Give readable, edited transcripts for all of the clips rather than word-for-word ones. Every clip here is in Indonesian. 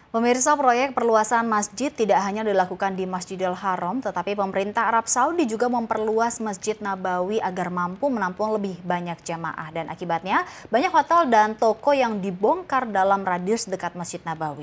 Pemirsa, proyek perluasan masjid tidak hanya dilakukan di Masjidil Haram, tetapi pemerintah Arab Saudi juga memperluas Masjid Nabawi agar mampu menampung lebih banyak jamaah. Dan akibatnya, banyak hotel dan toko yang dibongkar dalam radius dekat Masjid Nabawi.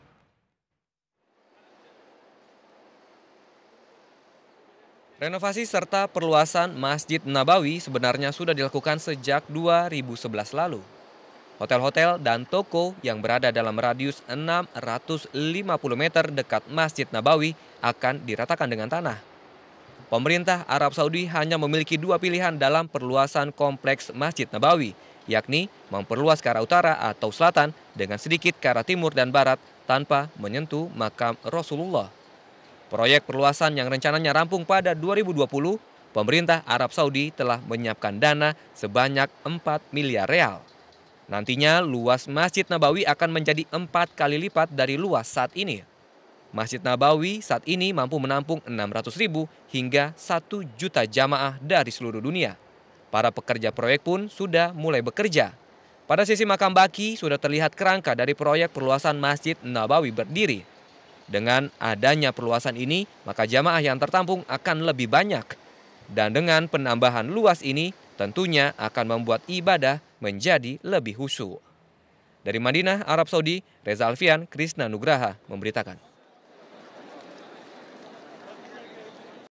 Renovasi serta perluasan Masjid Nabawi sebenarnya sudah dilakukan sejak 2011 lalu. Hotel-hotel dan toko yang berada dalam radius 650 meter dekat Masjid Nabawi akan diratakan dengan tanah. Pemerintah Arab Saudi hanya memiliki dua pilihan dalam perluasan kompleks Masjid Nabawi, yakni memperluas ke arah utara atau selatan dengan sedikit ke arah timur dan barat tanpa menyentuh makam Rasulullah. Proyek perluasan yang rencananya rampung pada 2020, pemerintah Arab Saudi telah menyiapkan dana sebanyak 4 miliar real. Nantinya luas Masjid Nabawi akan menjadi 4 kali lipat dari luas saat ini. Masjid Nabawi saat ini mampu menampung 600.000 hingga 1 juta jamaah dari seluruh dunia. Para pekerja proyek pun sudah mulai bekerja. Pada sisi makam baki sudah terlihat kerangka dari proyek perluasan Masjid Nabawi berdiri. Dengan adanya perluasan ini, maka jamaah yang tertampung akan lebih banyak. Dan dengan penambahan luas ini, tentunya akan membuat ibadah menjadi lebih khusyuk. Dari Madinah, Arab Saudi, Reza Alfian, Krisna Nugraha memberitakan.